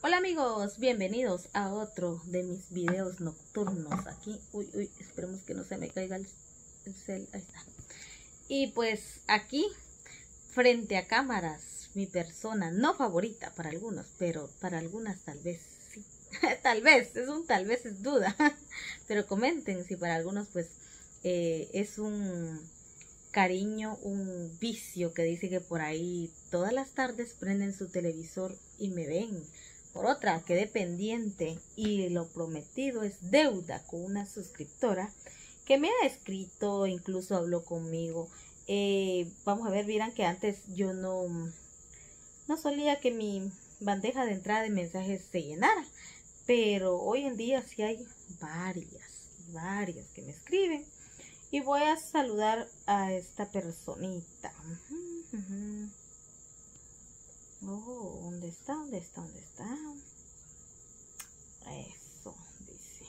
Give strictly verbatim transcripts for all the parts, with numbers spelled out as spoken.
Hola amigos, bienvenidos a otro de mis videos nocturnos aquí. Uy, uy, esperemos que no se me caiga el, el cel. Ahí está. Y pues aquí, frente a cámaras, mi persona no favorita para algunos, pero para algunas tal vez sí. Tal vez, es un tal vez, es duda. Pero comenten si para algunos pues eh, es un cariño, un vicio que dice que por ahí todas las tardes prenden su televisor y me ven. Por otra, quedé pendiente y lo prometido es deuda con una suscriptora que me ha escrito, incluso habló conmigo. Eh, vamos a ver, vieran que antes yo no, no solía que mi bandeja de entrada de mensajes se llenara, pero hoy en día sí hay varias, varias que me escriben. Y voy a saludar a esta personita. Uh -huh. Oh, ¿dónde está? ¿Dónde está? ¿Dónde está? Eso, dice.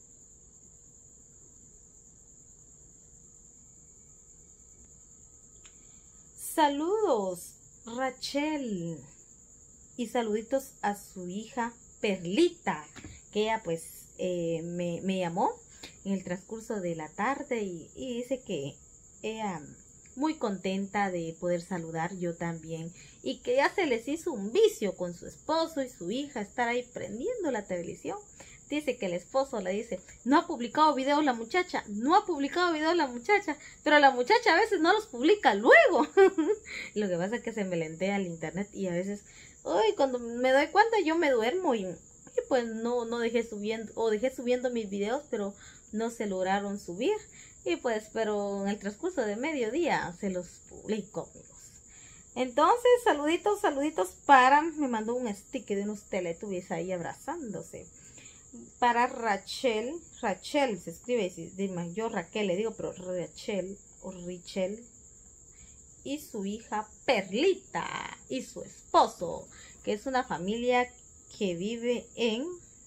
Saludos, Rachel. Y saluditos a su hija Perlita, que ella pues eh, me, me llamó en el transcurso de la tarde y, y dice que ella muy contenta de poder saludar, yo también, y que ya se les hizo un vicio con su esposo y su hija estar ahí prendiendo la televisión. Dice que el esposo le dice, no ha publicado videos la muchacha, no ha publicado videos la muchacha, pero la muchacha a veces no los publica luego. Lo que pasa es que se me lentea el internet y a veces, uy, cuando me doy cuenta yo me duermo y, y pues no, no dejé subiendo, o dejé subiendo mis videos, pero no se lograron subir. Y pues, pero en el transcurso de mediodía se los publico, amigos. Entonces, saluditos, saluditos para, me mandó un sticker de unos teletubbies ahí abrazándose. Para Rachel, Rachel se escribe, dime, yo Raquel le digo, pero Rachel o Richel. Y su hija Perlita y su esposo, que es una familia que vive en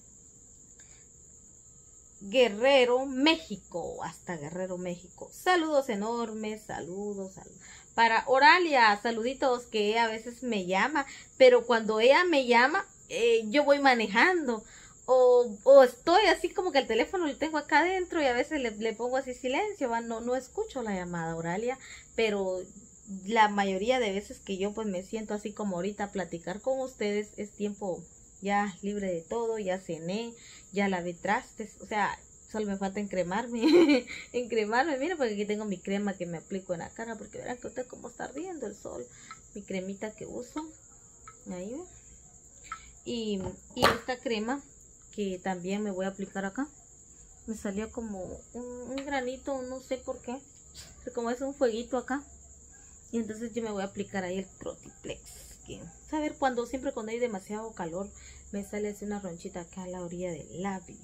Guerrero, México, hasta Guerrero, México. Saludos enormes, saludos, saludos. Para Oralia, saluditos, que ella a veces me llama, pero cuando ella me llama, eh, yo voy manejando. O, o estoy así como que el teléfono lo tengo acá adentro y a veces le, le pongo así silencio, ¿va? No, no escucho la llamada, Oralia, pero la mayoría de veces que yo pues me siento así como ahorita a platicar con ustedes, es tiempo ya libre de todo, ya cené, ya lavé trastes, o sea, solo me falta encremarme, encremarme, mira, porque aquí tengo mi crema que me aplico en la cara, porque verán que usted cómo está ardiendo el sol, mi cremita que uso, ahí ve, y, y esta crema que también me voy a aplicar acá, me salió como un, un granito, no sé por qué, pero como es un fueguito acá, y entonces yo me voy a aplicar ahí el Protiplex, que saber cuando siempre cuando hay demasiado calor me sale así una ronchita acá a la orilla del labio.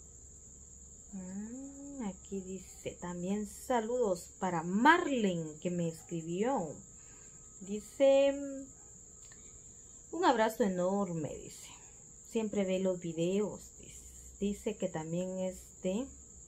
Mm, aquí dice también saludos para Marlene, que me escribió, dice un abrazo enorme, dice, siempre ve los videos, dice, dice que también es de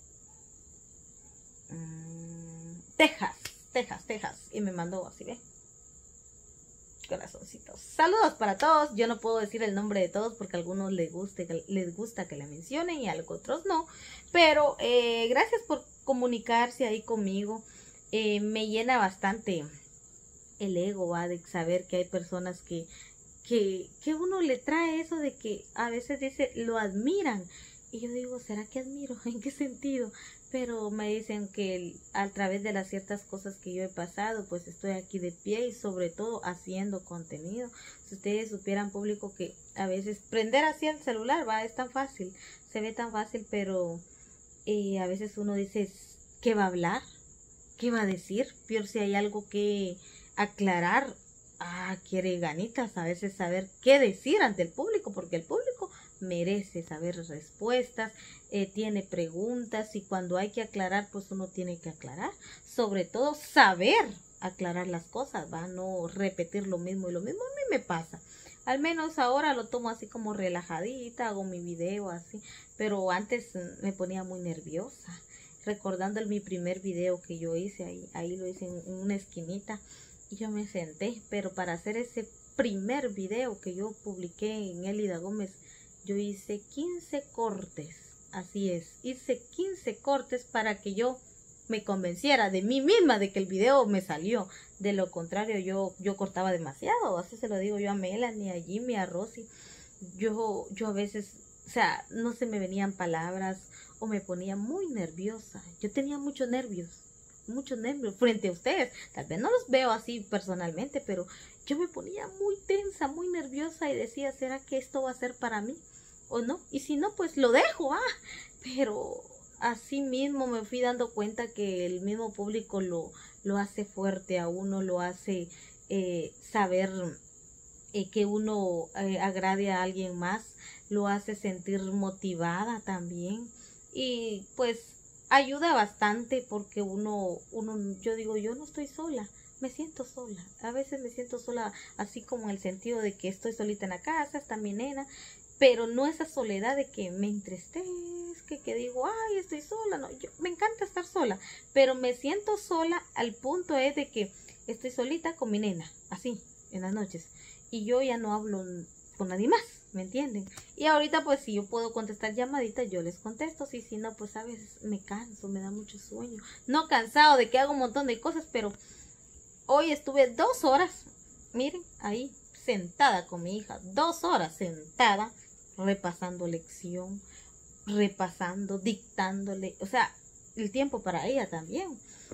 um, Texas, Texas, Texas, y me mandó así, ve, corazoncitos. Saludos para todos. Yo no puedo decir el nombre de todos porque a algunos les guste, les gusta que la mencionen y a otros no. Pero eh, gracias por comunicarse ahí conmigo. Eh, me llena bastante el ego, ¿va? De saber que hay personas que, que, que uno le trae eso de que a veces dice, lo admiran. Y yo digo, ¿será que admiro? ¿En qué sentido? Pero me dicen que a través de las ciertas cosas que yo he pasado, pues estoy aquí de pie y sobre todo haciendo contenido. Si ustedes supieran, público, que a veces prender así el celular, va, es tan fácil, se ve tan fácil, pero eh, a veces uno dice, ¿qué va a hablar? ¿Qué va a decir? Peor si hay algo que aclarar. Ah, quiere ganitas a veces saber qué decir ante el público, porque el público merece saber respuestas, eh, tiene preguntas y cuando hay que aclarar, pues uno tiene que aclarar, sobre todo saber aclarar las cosas, va, no repetir lo mismo y lo mismo. A mí me pasa, al menos ahora lo tomo así como relajadita, hago mi video así, pero antes me ponía muy nerviosa, recordando el, mi primer video que yo hice, ahí, ahí lo hice en, en una esquinita, y yo me senté, pero para hacer ese primer video que yo publiqué en Elida Gómez, yo hice quince cortes, así es, hice quince cortes para que yo me convenciera de mí misma de que el video me salió. De lo contrario, yo, yo cortaba demasiado, así se lo digo yo a Melanie, a Jimmy, a Rosy. Yo, yo a veces, o sea, no se me venían palabras o me ponía muy nerviosa. Yo tenía muchos nervios, muchos nervios frente a ustedes. Tal vez no los veo así personalmente, pero yo me ponía muy tensa, muy nerviosa y decía, ¿será que esto va a ser para mí o no? Y si no, pues lo dejo, ah, pero así mismo me fui dando cuenta que el mismo público lo, lo hace fuerte a uno, lo hace eh, saber eh, que uno eh, agrade a alguien más, lo hace sentir motivada también y pues ayuda bastante porque uno, uno, yo digo, yo no estoy sola, me siento sola, a veces me siento sola así como en el sentido de que estoy solita en la casa, está mi nena, pero no esa soledad de que me entristezca, que digo, ay, estoy sola, no, yo, me encanta estar sola, pero me siento sola al punto es de que estoy solita con mi nena, así, en las noches, y yo ya no hablo con nadie más, ¿me entienden? Y ahorita pues si yo puedo contestar llamaditas, yo les contesto, si si no, pues a veces me canso, me da mucho sueño, no cansado de que hago un montón de cosas, pero hoy estuve dos horas, miren, ahí, sentada con mi hija, dos horas sentada, repasando lección, repasando, dictándole, o sea, el tiempo para ella también.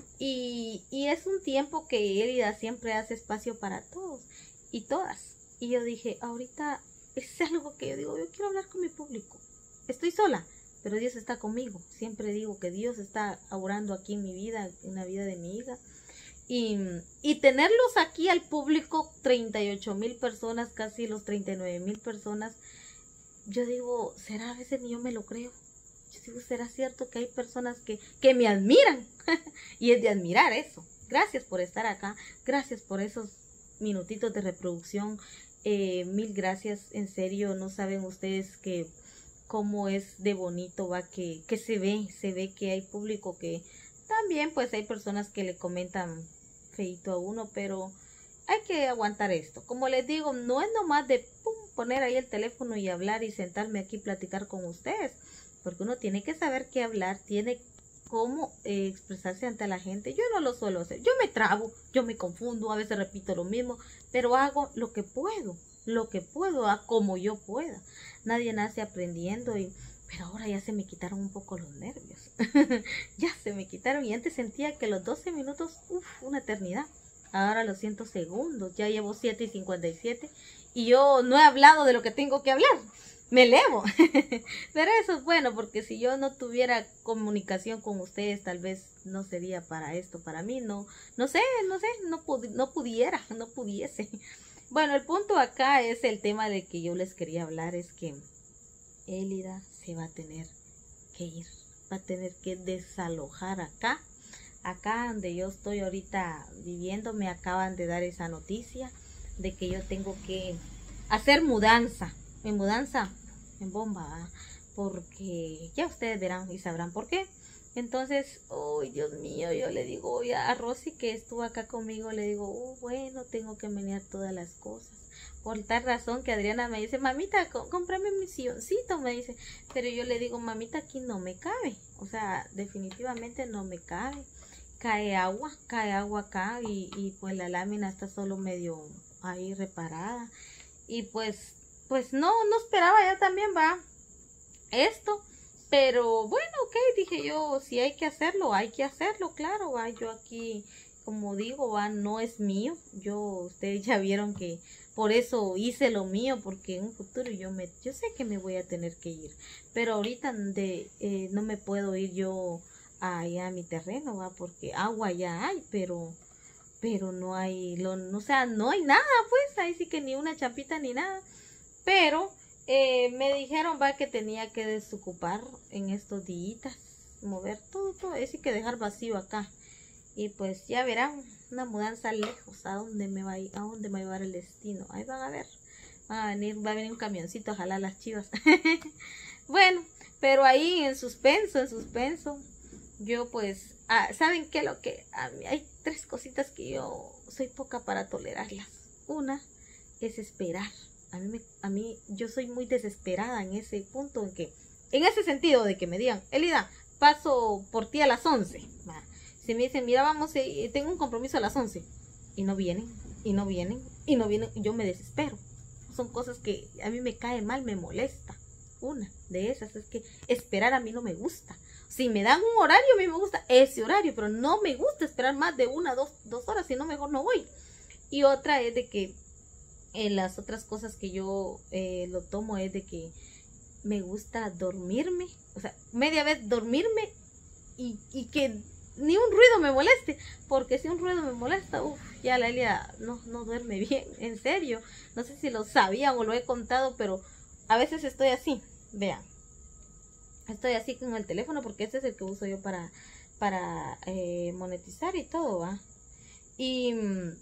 Y, y es un tiempo que Elida siempre hace espacio para todos y todas. Y yo dije, ahorita es algo que yo digo, yo quiero hablar con mi público. Estoy sola, pero Dios está conmigo. Siempre digo que Dios está obrando aquí en mi vida, en la vida de mi hija. Y, y tenerlos aquí al público, treinta y ocho mil personas, casi los treinta y nueve mil personas, yo digo, ¿será a veces ni yo me lo creo? Yo digo, ¿será cierto que hay personas que, que me admiran? Y es de admirar eso. Gracias por estar acá, gracias por esos minutitos de reproducción, eh, mil gracias, en serio, no saben ustedes que cómo es de bonito, va, que, que se ve, se ve que hay público que también pues hay personas que le comentan feito a uno, pero hay que aguantar esto. Como les digo, no es nomás de pum, poner ahí el teléfono y hablar y sentarme aquí y platicar con ustedes, porque uno tiene que saber qué hablar, tiene cómo eh, expresarse ante la gente. Yo no lo suelo hacer, yo me trabo, yo me confundo, a veces repito lo mismo, pero hago lo que puedo, lo que puedo, a como yo pueda. Nadie nace aprendiendo y pero ahora ya se me quitaron un poco los nervios. Ya se me quitaron y antes sentía que los doce minutos, uff, una eternidad. Ahora los siento segundos, ya llevo siete y cincuenta y siete y yo no he hablado de lo que tengo que hablar. Me elevo. Pero eso es bueno porque si yo no tuviera comunicación con ustedes, tal vez no sería para esto, para mí. No, no sé, no sé, no, pud no pudiera, no pudiese. Bueno, el punto acá es el tema de que yo les quería hablar, es que Elida se va a tener que ir, va a tener que desalojar acá, acá donde yo estoy ahorita viviendo. Me acaban de dar esa noticia de que yo tengo que hacer mudanza, en mudanza en bomba, ¿eh? Porque ya ustedes verán y sabrán por qué. Entonces, oh Dios mío, yo le digo oye, a Rosy que estuvo acá conmigo, le digo, oh, bueno, tengo que menear todas las cosas. Por tal razón que Adriana me dice, mamita, cómprame mi silloncito, me dice. Pero yo le digo, mamita, aquí no me cabe. O sea, definitivamente no me cabe. Cae agua, cae agua acá y, y pues la lámina está solo medio ahí reparada. Y pues, pues no, no esperaba ya también, va, esto. Pero bueno, ok, dije yo, si hay que hacerlo, hay que hacerlo, claro, va. Yo aquí, como digo, va, no es mío. Yo, ustedes ya vieron que por eso hice lo mío, porque en un futuro yo me, yo sé que me voy a tener que ir, pero ahorita de, eh, no me puedo ir yo allá a mi terreno, va, porque agua ya hay, pero, pero no hay, lo, no, o sea, no hay nada, pues, ahí sí que ni una chapita ni nada, pero eh, me dijeron, va, que tenía que desocupar en estos días, mover todo, todo, es decir, que dejar vacío acá. Y pues ya verán, una mudanza lejos, a dónde me va a ir, a dónde me va a llevar el destino. Ahí van a ver, van a venir, va a venir un camioncito a jalar las chivas. Bueno, pero ahí en suspenso, en suspenso, yo pues, ah, ¿saben qué? Lo que, a mí hay tres cositas que yo soy poca para tolerarlas. Una es esperar. A mí, me, a mí, yo soy muy desesperada en ese punto, en que, en ese sentido de que me digan, Elida, paso por ti a las once. Si me dicen, mira, vamos, eh, tengo un compromiso a las once, y no vienen, y no vienen, y no vienen, yo me desespero. Son cosas que a mí me cae mal, me molesta. Una de esas es que esperar a mí no me gusta. Si me dan un horario, a mí me gusta ese horario, pero no me gusta esperar más de una, dos, dos horas, si no, mejor no voy. Y otra es de que en las otras cosas que yo eh, lo tomo es de que me gusta dormirme, o sea, media vez dormirme y, y que ni un ruido me moleste, porque si un ruido me molesta, uff, ya la Elia no, no duerme bien, en serio. No sé si lo sabían o lo he contado, pero a veces estoy así, vean, estoy así con el teléfono porque este es el que uso yo para, para eh, monetizar y todo, ¿va? Y,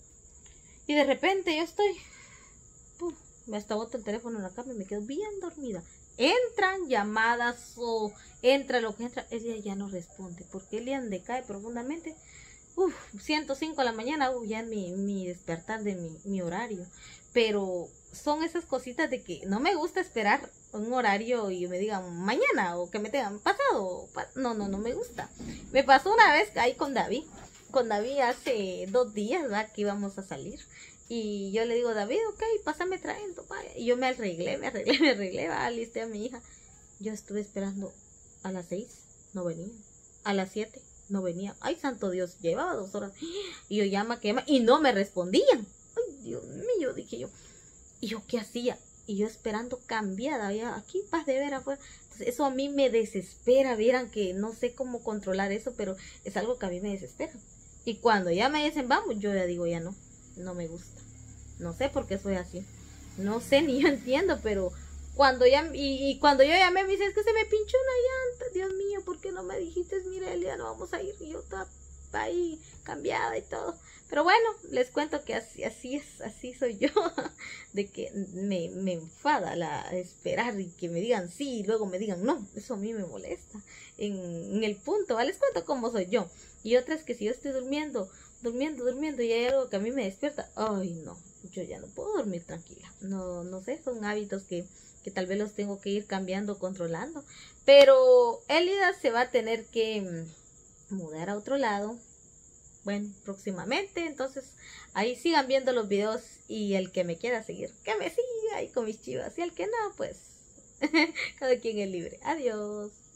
y de repente yo estoy, pum, me hasta boto el teléfono en la cama y me quedo bien dormida. Entran llamadas o entra lo que entra, ella ya no responde, porque ella decae profundamente. Uf, ciento cinco de la mañana, uf, ya es mi, mi despertar de mi, mi horario. Pero son esas cositas de que no me gusta esperar un horario y me digan mañana o que me tengan pasado. No, no, no me gusta. Me pasó una vez ahí con David. Con David hace dos días, ¿verdad? Que íbamos a salir. Y yo le digo, David, ok, pásame trayendo, vaya. Y yo me arreglé, me arreglé, me arreglé, va, alisté a mi hija. Yo estuve esperando a las seis, no venía. A las siete, no venía. Ay, santo Dios, llevaba dos horas. Y yo llama, que llama, y no me respondían. Ay, Dios mío, dije yo. ¿Y yo qué hacía? Y yo esperando cambiada, ya aquí paz de ver afuera. Entonces, eso a mí me desespera, vieran que no sé cómo controlar eso, pero es algo que a mí me desespera. Y cuando ya me dicen vamos, yo ya digo ya no, no me gusta. No sé por qué soy así. No sé, ni yo entiendo, pero cuando ya, y, y cuando yo llamé me dice, es que se me pinchó una llanta. Dios mío, ¿por qué no me dijiste? Mira, Elia, no vamos a ir. Y yo estaba ahí cambiada y todo. Pero bueno, les cuento que así, así es, así soy yo. De que me, me enfada la esperar y que me digan sí y luego me digan no. Eso a mí me molesta. En, en el punto, ¿vale? Les cuento cómo soy yo. Y otra es que si yo estoy durmiendo, durmiendo, durmiendo y hay algo que a mí me despierta, ay no, yo ya no puedo dormir tranquila. No, no sé, son hábitos que, que tal vez los tengo que ir cambiando, controlando. Pero Elida se va a tener que mudar a otro lado. Bueno, próximamente, entonces ahí sigan viendo los videos y el que me quiera seguir, que me siga ahí con mis chivas y el que no, pues cada quien es libre. Adiós.